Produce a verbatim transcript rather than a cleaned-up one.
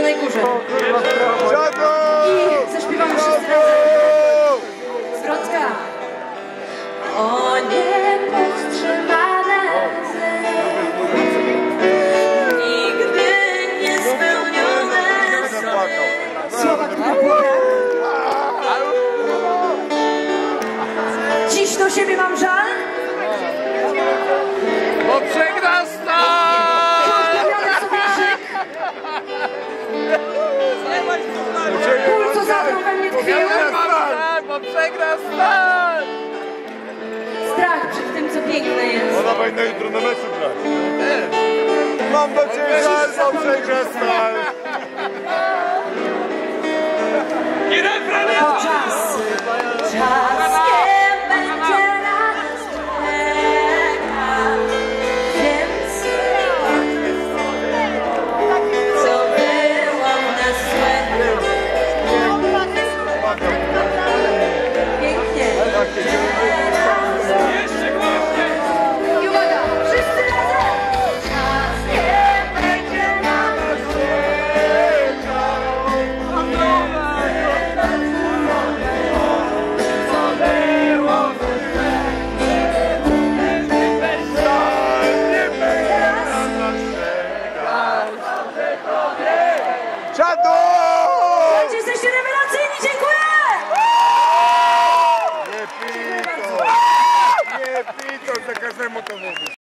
Zielonej Górze. I zaśpiewamy wszyscy razem. Zwrotka. O niepowstrzymane łzy, nigdy niespełnione słowa, które płakał. Dziś do siebie mam żal, bo przegra stan! odpowiada sobie krzyk. Ból, co zabrał we mnie tkwił. Bo przegra stan! Strach przed tym, co piękne jest. Ona powinna jutro na meczu grać. Mam do ciebie żal, bo przegra stan! I refren! Czas, czas nie będzie nas czekał, więc co było w nas złe. Pięknie. Jeszcze głośniej! I uwaga, wszyscy razem! Czas nie będzie nas Czadu!